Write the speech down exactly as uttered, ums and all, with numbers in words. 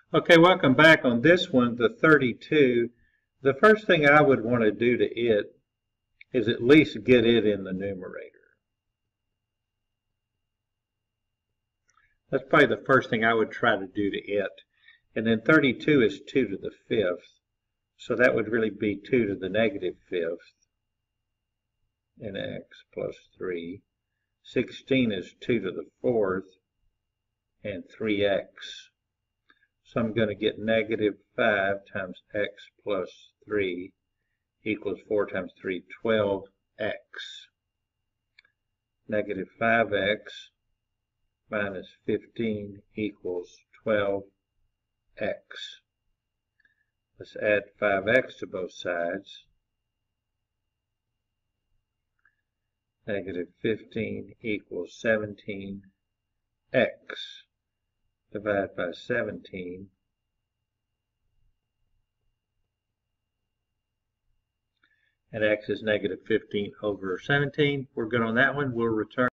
Okay, welcome back. On this one, the thirty-two, the first thing I would want to do to it is at least get it in the numerator. That's probably the first thing I would try to do to it. And then thirty-two is two to the fifth, so that would really be two to the negative fifth in x plus three. sixteen is two to the fourth and three x. So I'm going to get negative five times x plus three equals four times three, twelve x. Negative five x minus fifteen equals twelve x. Let's add five x to both sides. Negative fifteen equals seventeen x. Divide by seventeen. And x is negative fifteen over seventeen. We're good on that one. We'll return.